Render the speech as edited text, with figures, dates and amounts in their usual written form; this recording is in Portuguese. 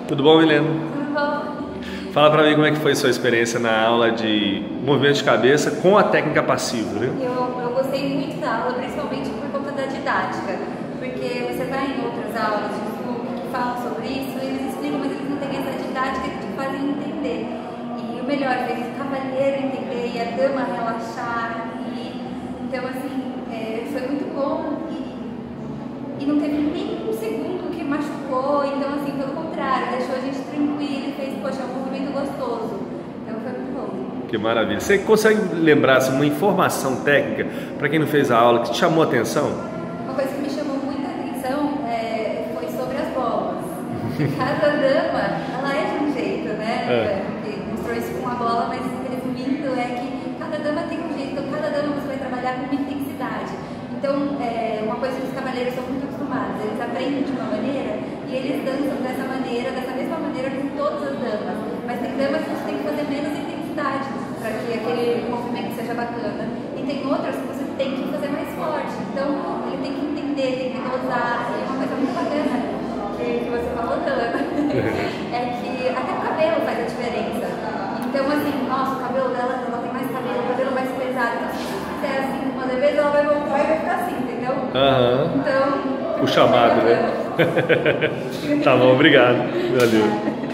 Tudo bom, Milena? Tudo bom? Fala pra mim como é que foi sua experiência na aula de movimento de cabeça com a técnica passiva, né? Eu gostei muito da aula, principalmente por conta da didática, porque você vai em outras aulas de Zoom que falam sobre isso, eles explicam, mas eles não têm essa didática que te fazem entender. E o melhor, fez o cavalheiro entender e a dama relaxar. Então, assim, foi muito bom e não teve nem um segundo que machucou. Então, assim, pelo contrário, deixou a gente tranquilo e fez, poxa, um movimento gostoso. Então, foi muito bom. Que maravilha. Você consegue lembrar assim, uma informação técnica para quem não fez a aula que te chamou a atenção? Uma coisa que me chamou muita atenção foi sobre as bolas. Cada dama, ela é de um jeito, né? Porque mostrou isso com a bola, mas resumindo é que cada dama tem um jeito, então cada dama você vai trabalhar com uma intensidade. Então, uma coisa que os cavaleiros são muito acostumados, eles aprendem de uma maneira e eles dançam dessa maneira, dessa mesma maneira com todas as damas. Mas tem damas que você tem que fazer menos intensidade para que aquele movimento seja bacana. E tem outras que você tem que fazer mais forte. Então, ele tem que entender, tem que dosar. E uma coisa muito bacana que você falou, Dana, é que até o cabelo faz a diferença. Então, assim, nossa, o cabelo dela, ela tem mais cabelo, o cabelo mais pesado. Então, se você fizer assim uma vez, ela vai voltar e vai ficar assim, entendeu? Aham. Então, O chamado, né? Tá bom, obrigado. Valeu.